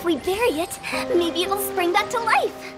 we bury it, maybe it'll spring back to life.